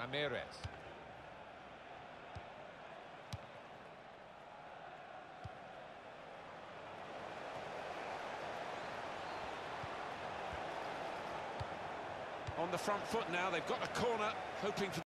Ramirez. On the front foot now, they've got a corner, hoping for